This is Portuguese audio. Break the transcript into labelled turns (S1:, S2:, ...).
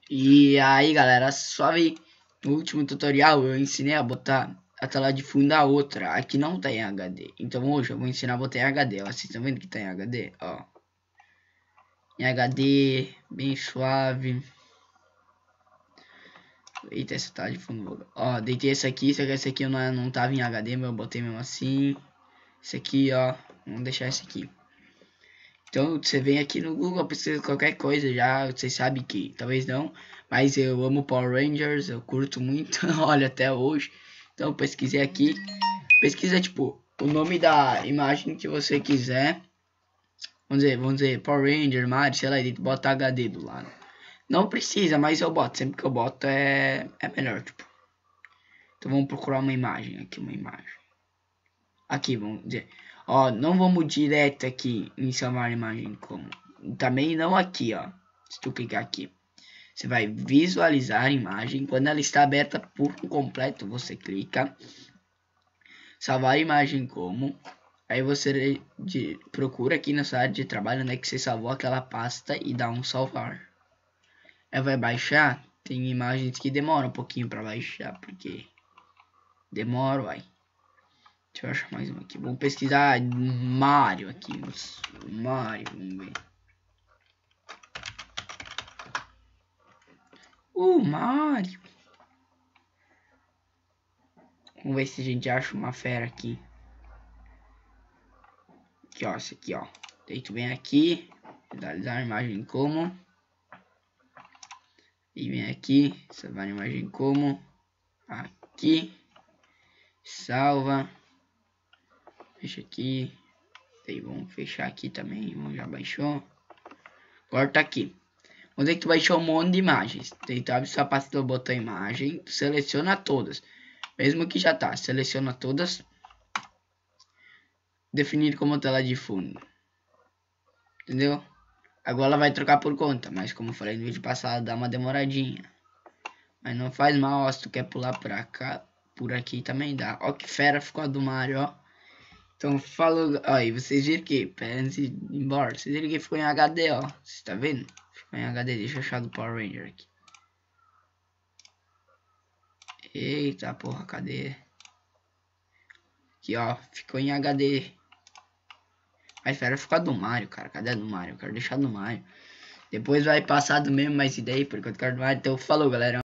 S1: E aí, galera, suave. No último tutorial eu ensinei a botar a tela de fundo da outra. Aqui não tá em HD. Então hoje eu vou ensinar a botar em HD. Ó, vocês estão vendo que tá em HD? Ó. Em HD, bem suave. Eita, essa tela de fundo. Ó, deitei esse aqui. Só que esse aqui eu não tava em HD, mas eu botei mesmo assim. Esse aqui, ó. Vamos deixar esse aqui. Então você vem aqui no Google, precisa de qualquer coisa já, vocês sabem que talvez não, mas eu amo Power Rangers, eu curto muito, olha até hoje. Então eu pesquisei aqui, pesquisa tipo o nome da imagem que você quiser. Vamos dizer Power Ranger, Mario, sei lá, e bota HD do lado. Não precisa, mas eu boto, sempre que eu boto é melhor, tipo. Então vamos procurar uma imagem aqui, uma imagem. Aqui, vamos dizer. Ó, não vamos direto aqui em salvar a imagem como. Também não aqui, ó. Se tu clicar aqui, você vai visualizar a imagem. Quando ela está aberta por completo, você clica. Salvar a imagem como. Aí você procura aqui na sua área de trabalho, né, que você salvou aquela pasta e dá um salvar. Aí vai baixar. Tem imagens que demoram um pouquinho para baixar, porque demora, vai. Deixa eu achar mais uma aqui. Vamos pesquisar Mario aqui. Mario, vamos ver. Mario. Vamos ver se a gente acha uma fera aqui. Aqui, ó. Esse aqui, ó. Deito bem aqui. Visualizar a imagem como. E vem aqui. Salvar a imagem como. Aqui. Salva. Fecha aqui. Daí vamos fechar aqui também. Já baixou. Agora tá aqui. Onde é que tu baixou um monte de imagens? Daí tu abre sua pasta do botão imagem. Tu seleciona todas. Mesmo que já tá. Seleciona todas. Definir como tela de fundo. Entendeu? Agora ela vai trocar por conta. Mas como eu falei no vídeo passado, dá uma demoradinha. Mas não faz mal, ó, se tu quer pular pra cá. Por aqui também dá. Ó que fera ficou a do Mario, ó. Então falou. Aí vocês viram que. Antes de ir embora. Vocês viram que ficou em HD, ó. Vocês tá vendo? Ficou em HD. Deixa eu achar do Power Ranger aqui. Eita porra, cadê? Aqui, ó. Ficou em HD. Mas espera ficar do Mario, cara. Cadê a do Mario? Eu quero deixar do Mario. Depois vai passar do mesmo, mas ideia, porque eu quero do Mario. Então falou, galera.